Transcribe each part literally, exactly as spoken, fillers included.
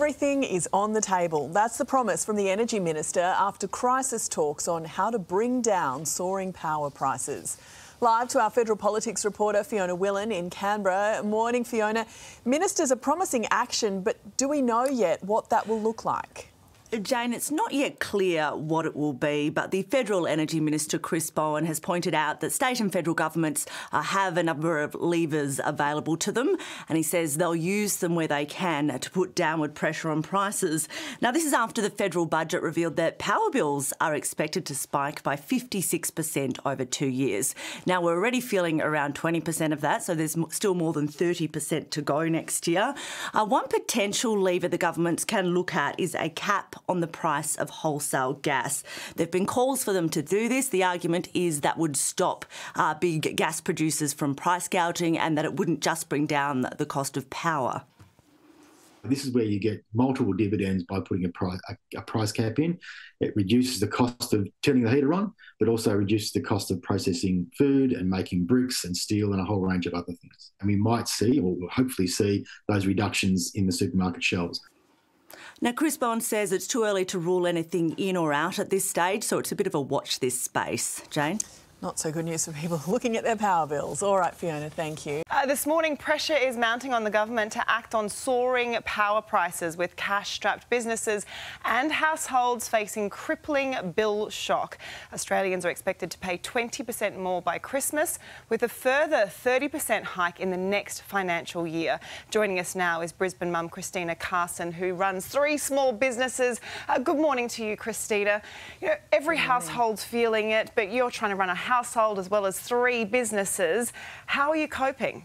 Everything is on the table. That's the promise from the Energy Minister after crisis talks on how to bring down soaring power prices. Live to our federal politics reporter Fiona Willan in Canberra. Morning, Fiona. Ministers are promising action, but do we know yet what that will look like? Jane, it's not yet clear what it will be, but the Federal Energy Minister, Chris Bowen, has pointed out that state and federal governments uh, have a number of levers available to them, and he says they'll use them where they can to put downward pressure on prices. Now, this is after the federal budget revealed that power bills are expected to spike by fifty-six percent over two years. Now, we're already feeling around twenty percent of that, so there's still more than thirty percent to go next year. Uh, one potential lever the governments can look at is a cap on the price of wholesale gas. There have been calls for them to do this. The argument is that would stop uh, big gas producers from price gouging and that it wouldn't just bring down the cost of power. This is where you get multiple dividends by putting a price, a, a price cap in. It reduces the cost of turning the heater on, but also reduces the cost of processing food and making bricks and steel and a whole range of other things. And we might see, or we'll hopefully see, those reductions in the supermarket shelves. Now, Chris Bowen says it's too early to rule anything in or out at this stage, so it's a bit of a watch this space. Jane? Not so good news for people looking at their power bills. All right, Fiona, thank you. Uh, this morning, pressure is mounting on the government to act on soaring power prices, with cash-strapped businesses and households facing crippling bill shock. Australians are expected to pay twenty percent more by Christmas, with a further thirty percent hike in the next financial year. Joining us now is Brisbane mum Christina Carson, who runs three small businesses. Uh, good morning to you, Christina. You know, every household's feeling it, but you're trying to run a household as well as three businesses. How are you coping?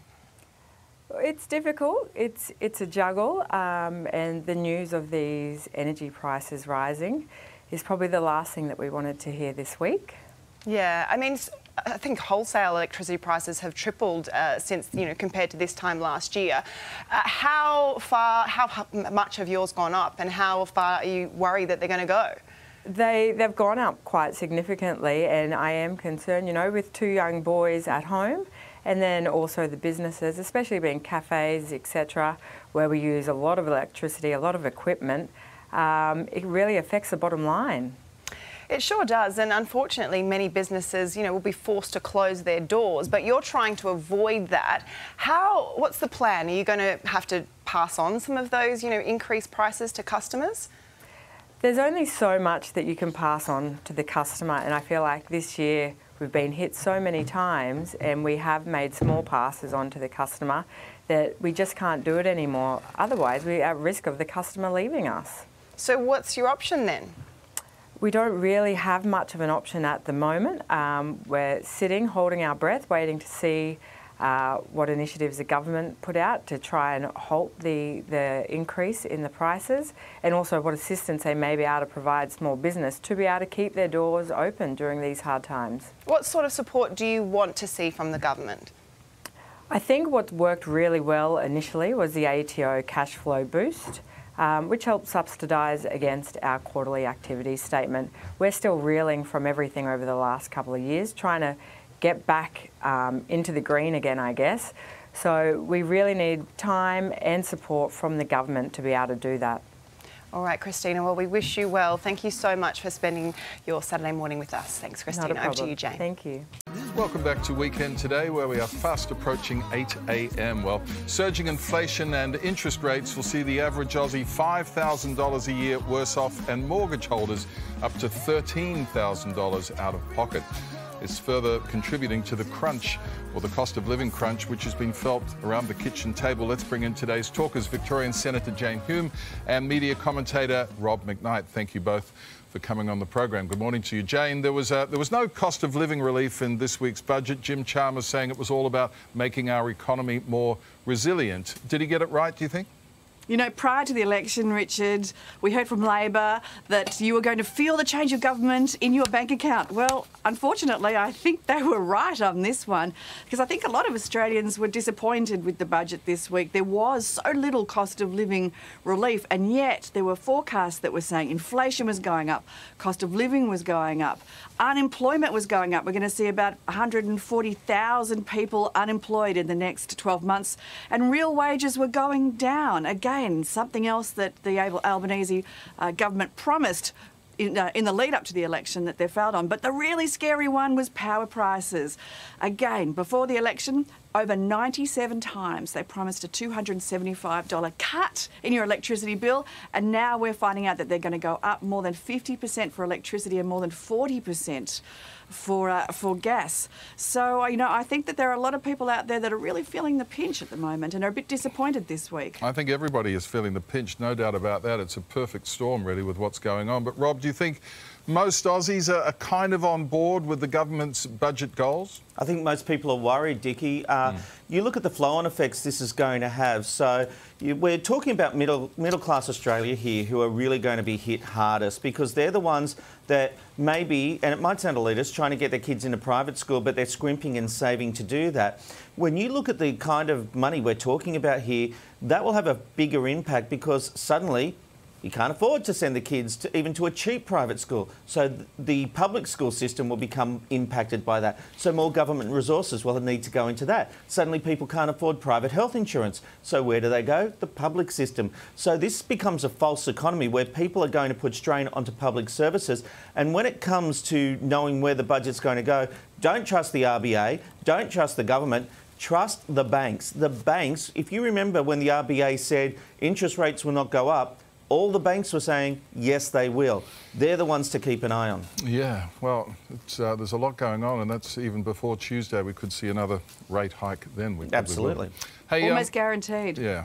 It's difficult. It's it's a juggle, um, and the news of these energy prices rising is probably the last thing that we wanted to hear this week. Yeah, I mean, I think wholesale electricity prices have tripled uh, since, you know, compared to this time last year. Uh, how far, how much have yours gone up, and how far are you worried that they're going to go? They, they've gone up quite significantly, and I am concerned, you know, with two young boys at home, and then also the businesses, especially being cafes, et cetera, where we use a lot of electricity, a lot of equipment. Um, it really affects the bottom line. It sure does, and unfortunately many businesses, you know, will be forced to close their doors, but you're trying to avoid that. How, what's the plan? Are you going to have to pass on some of those, you know, increased prices to customers? There's only so much that you can pass on to the customer, and I feel like this year we've been hit so many times and we have made small passes on to the customer that we just can't do it anymore. Otherwise, we're at risk of the customer leaving us. So what's your option then? We don't really have much of an option at the moment. Um, we're sitting, holding our breath, waiting to see Uh, what initiatives the government put out to try and halt the, the increase in the prices, and also what assistance they may be able to provide small business to be able to keep their doors open during these hard times. What sort of support do you want to see from the government? I think what worked really well initially was the A T O cash flow boost, um, which helped subsidise against our quarterly activity statement. We're still reeling from everything over the last couple of years, trying to get back um, into the green again, I guess. So we really need time and support from the government to be able to do that. All right, Christina, well, we wish you well. Thank you so much for spending your Saturday morning with us. Thanks, Christina. Not a problem. Over to you, Jane. Thank you. Welcome back to Weekend Today, where we are fast approaching eight A M Well, surging inflation and interest rates will see the average Aussie five thousand dollars a year worse off, and mortgage holders up to thirteen thousand dollars out of pocket. Is further contributing to the crunch, or the cost of living crunch, which has been felt around the kitchen table. Let's bring in today's talkers, Victorian Senator Jane Hume and media commentator Rob McKnight. Thank you both for coming on the program. Good morning to you, Jane. There was, uh, there was no cost of living relief in this week's budget. Jim Chalmers saying it was all about making our economy more resilient. Did he get it right, do you think? You know, prior to the election, Richard, we heard from Labor that you were going to feel the change of government in your bank account. Well, unfortunately, I think they were right on this one, because I think a lot of Australians were disappointed with the budget this week. There was so little cost of living relief, and yet there were forecasts that were saying inflation was going up, cost of living was going up. Unemployment was going up. We're going to see about one hundred forty thousand people unemployed in the next twelve months. And real wages were going down. Again, something else that the Albanese uh, government promised In, uh, in the lead up to the election that they failed on. But the really scary one was power prices. Again, before the election, over ninety-seven times they promised a two hundred seventy-five dollars cut in your electricity bill, and now we're finding out that they're going to go up more than fifty percent for electricity and more than forty percent for uh, for gas. So, you know, I think that there are a lot of people out there that are really feeling the pinch at the moment and are a bit disappointed this week. I think everybody is feeling the pinch, no doubt about that. It's a perfect storm, really, with what's going on. But, Rob, do you think most Aussies are, are kind of on board with the government's budget goals? I think most people are worried, Dickie. Uh, mm. You look at the flow-on effects this is going to have. So you, we're talking about middle, middle-class Australia here who are really going to be hit hardest because they're the ones that maybe, and it might sound elitist, trying to get their kids into private school, but they're scrimping and saving to do that. When you look at the kind of money we're talking about here, that will have a bigger impact because suddenly you can't afford to send the kids to, even to a cheap private school. So th the public school system will become impacted by that. So more government resources will need to go into that. Suddenly people can't afford private health insurance. So where do they go? The public system. So this becomes a false economy where people are going to put strain onto public services. And when it comes to knowing where the budget's going to go, don't trust the R B A, don't trust the government. Trust the banks. The banks, if you remember when the R B A said interest rates will not go up, all the banks were saying, yes, they will. They're the ones to keep an eye on. Yeah, well, it's, uh, there's a lot going on, and that's even before Tuesday. We could see another rate hike then. We Absolutely. Hey, Almost um, guaranteed. Yeah.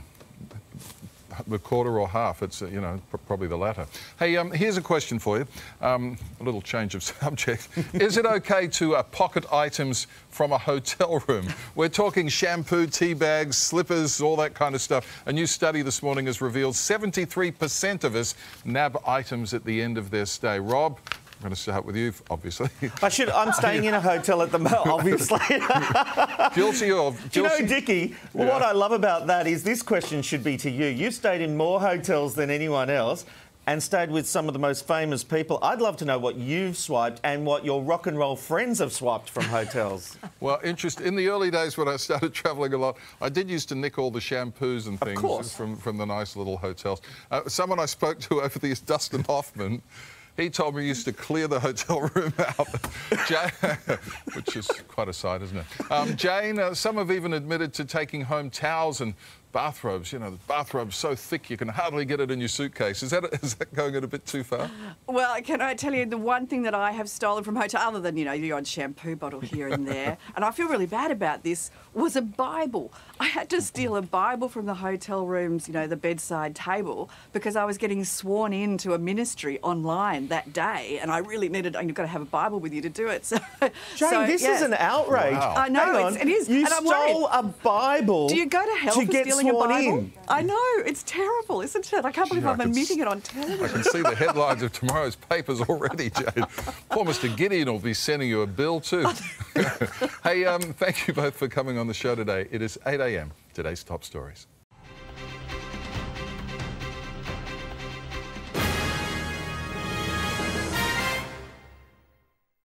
The quarter or half, it's, uh, you know, probably the latter. Hey, um, here's a question for you. Um, a little change of subject. Is it okay to uh, pocket items from a hotel room? We're talking shampoo, tea bags, slippers, all that kind of stuff. A new study this morning has revealed seventy-three percent of us nab items at the end of their stay. Rob, I'm going to start with you, obviously. I should. I'm staying in a hotel at the moment, obviously. Guilty of... Do you know, Dickie, yeah. What I love about that is this question should be to you. You've stayed in more hotels than anyone else and stayed with some of the most famous people. I'd love to know what you've swiped and what your rock and roll friends have swiped from hotels. Well, interest in the early days when I started travelling a lot, I did used to nick all the shampoos and things from, from the nice little hotels. Uh, someone I spoke to over the years, Dustin Hoffman, he told me he used to clear the hotel room out, Jane, which is quite a sight, isn't it? Um, Jane, uh, some have even admitted to taking home towels and bathrobes. You know, the bathrobe's so thick you can hardly get it in your suitcase. Is that, is that going a bit too far? Well, can I tell you the one thing that I have stolen from hotel, other than, you know, the odd shampoo bottle here and there, and I feel really bad about this, was a Bible. I had to steal a Bible from the hotel rooms, you know, the bedside table, because I was getting sworn into a ministry online that day, and I really needed, and you've got to have a Bible with you to do it. So, Jane, so, this yes. is an outrage. Wow. I know, Hang on. it's, it is. You and I'm stole worried. a Bible Do you go to hell to for get stealing a sworn Bible? in. I know, it's terrible, isn't it? I can't believe Yeah, I I'm can admitting s- it on television. I can see the headlines of tomorrow's papers already, Jane. Poor Mister Gideon will be sending you a bill too. Hey, um, thank you both for coming on the show today. It is eight a m, today's top stories.